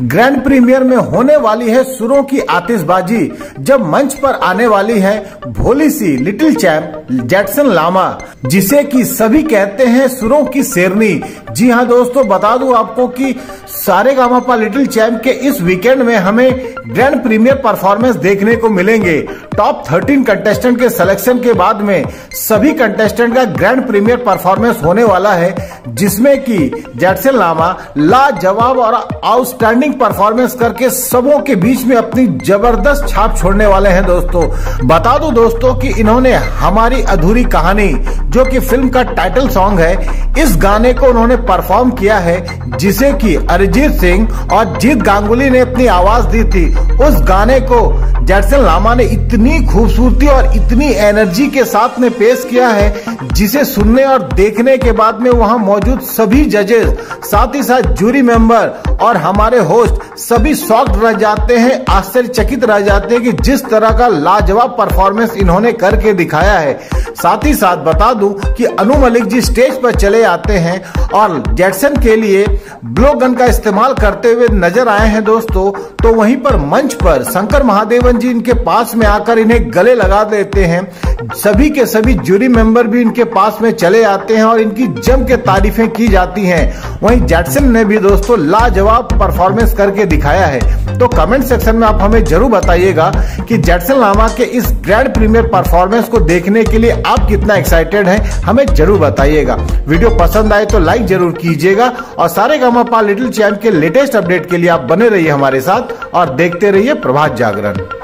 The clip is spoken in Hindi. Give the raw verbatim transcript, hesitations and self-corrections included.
ग्रैंड प्रीमियर में होने वाली है सुरों की आतिशबाजी, जब मंच पर आने वाली है भोली सी लिटिल चैंप जेटसन लामा, जिसे कि सभी कहते हैं सुरों की शेरनी। जी हाँ दोस्तों, बता दूं आपको कि सारेगामापा लिटिल चैंप के इस वीकेंड में हमें ग्रैंड प्रीमियर परफॉर्मेंस देखने को मिलेंगे। टॉप तेरह कंटेस्टेंट के सिलेक्शन के बाद में सभी कंटेस्टेंट का ग्रैंड प्रीमियर परफॉर्मेंस होने वाला है, जिसमें कि जेटसन लामा लाजवाब और आउटस्टैंडिंग परफॉर्मेंस करके सबों के बीच में अपनी जबरदस्त छाप छोड़ने वाले हैं। दोस्तों बता दूं दोस्तों कि इन्होंने हमारी अधूरी कहानी, जो कि फिल्म का टाइटल सॉन्ग है, इस गाने को उन्होंने परफॉर्म किया है, जिसे कि अरिजीत सिंह और जीत गांगुली ने अपनी आवाज दी थी। उस गाने को जेटसन लामा ने इतनी खूबसूरती और इतनी एनर्जी के साथ में पेश किया है, जिसे सुनने और देखने के बाद में वहां मौजूद सभी जजेस, साथ ही साथ जूरी मेंबर और हमारे होस्ट सभी शॉक्ड रह जाते हैं, आश्चर्यचकित रह जाते हैं कि जिस तरह का लाजवाब परफॉर्मेंस इन्होंने करके दिखाया है। साथ ही साथ बता दूं कि अनु मलिक जी स्टेज पर चले आते हैं और जेटसन के लिए ब्लो गन का इस्तेमाल करते हुए नजर आए हैं दोस्तों। तो वहीं पर मंच पर शंकर महादेवन जी इनके पास में आकर इन्हें गले लगा देते हैं। सभी के सभी जूरी मेंबर भी इनके पास में चले आते हैं और इनकी जम के तारीफें की जाती हैं। वहीं जेटसन ने भी दोस्तों लाजवाब परफॉर्मेंस करके दिखाया है। तो कमेंट सेक्शन में आप हमें जरूर बताइएगा कि जेटसन लामा के इस ग्रैंड प्रीमियर परफॉर्मेंस को देखने के लिए आप कितना एक्साइटेड हैं, हमें जरूर बताइएगा। वीडियो पसंद आए तो लाइक जरूर कीजिएगा और सारेगामापा लिटिल चैंप के लेटेस्ट अपडेट के लिए आप बने रहिए हमारे साथ और देखते रहिए प्रभात जागरण।